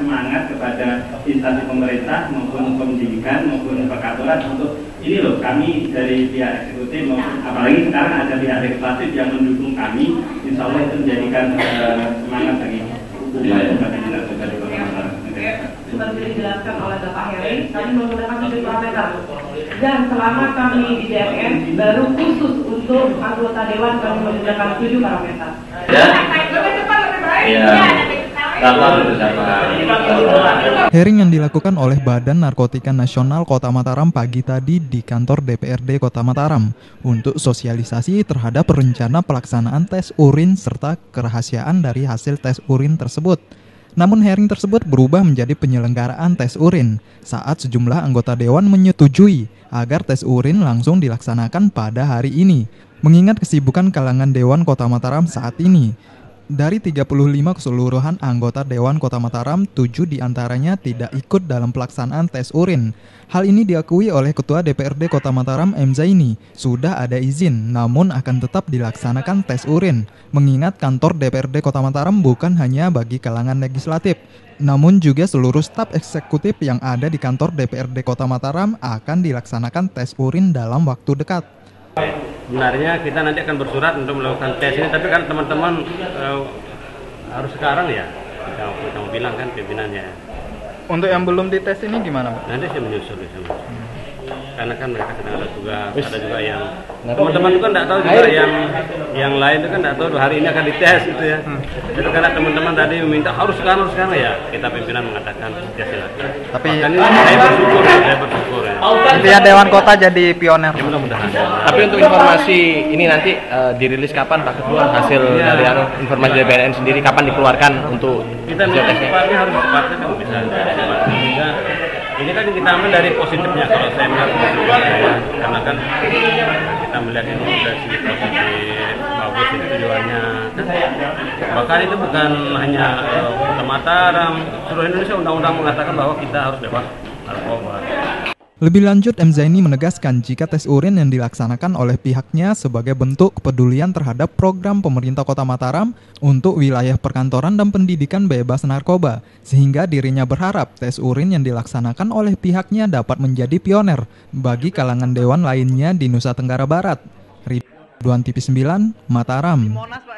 semangat kepada instansi pemerintah maupun pendidikan maupun perkantoran untuk ini loh, kami dari pihak eksekutif maupun apalagi sekarang ada pihak legislatif yang mendukung kami, insya Allah itu menjadikan semangat bagi upaya dinas tunggal di Kota Mataram. Seperti dijelaskan oleh Bapak Heri, kami menggunakan 7 parameter. Dan selama kami di DPN, baru khusus untuk anggota dewan kami menggunakan 7 parameter. Hearing yang dilakukan oleh Badan Narkotika Nasional Kota Mataram pagi tadi di kantor DPRD Kota Mataram untuk sosialisasi terhadap rencana pelaksanaan tes urin serta kerahasiaan dari hasil tes urin tersebut. Namun hearing tersebut berubah menjadi penyelenggaraan tes urin saat sejumlah anggota dewan menyetujui agar tes urin langsung dilaksanakan pada hari ini, mengingat kesibukan kalangan Dewan Kota Mataram saat ini. Dari 35 keseluruhan anggota Dewan Kota Mataram, 7 diantaranya tidak ikut dalam pelaksanaan tes urin. Hal ini diakui oleh Ketua DPRD Kota Mataram M. Zaini. Sudah ada izin, namun akan tetap dilaksanakan tes urin. Mengingat kantor DPRD Kota Mataram bukan hanya bagi kalangan legislatif, namun juga seluruh staf eksekutif yang ada di kantor DPRD Kota Mataram akan dilaksanakan tes urin dalam waktu dekat. Sebenarnya kita nanti akan bersurat untuk melakukan tes ini, tapi kan teman-teman harus sekarang ya, kita mau bilang kan pimpinannya. Untuk yang belum dites ini gimana, Pak? Nanti saya menyusul karena kan mereka sedang ada tugas, ada juga yang teman-teman itu kan tidak tahu juga yang lain itu kan tidak tahu hari ini akan dites gitu ya. Itu karena teman-teman tadi meminta harus sekarang ya, kita pimpinan mengatakan ya silakan. Tapi saya bersyukur ya. Intinya Dewan Kota jadi pioner. Ya, mudah-mudahan. Tapi untuk informasi ini nanti dirilis kapan Pak Ketua hasil dari informasi dari BNN sendiri kapan dikeluarkan untuk kita cepatnya harus cepatnya kan bisa cepatnya. Ini kan kita ambil dari positifnya kalau saya melihat positifnya ya. Karena kan kita melihat ini dari segi positif bagus itu tujuannya. Bahkan itu bukan hanya Kota Mataram, seluruh Indonesia undang-undang mengatakan bahwa kita harus bebas narkoba. Lebih lanjut, M. Zaini menegaskan jika tes urin yang dilaksanakan oleh pihaknya sebagai bentuk kepedulian terhadap program pemerintah Kota Mataram untuk wilayah perkantoran dan pendidikan bebas narkoba, sehingga dirinya berharap tes urin yang dilaksanakan oleh pihaknya dapat menjadi pioner bagi kalangan dewan lainnya di Nusa Tenggara Barat. Ridwan TV 9, Mataram.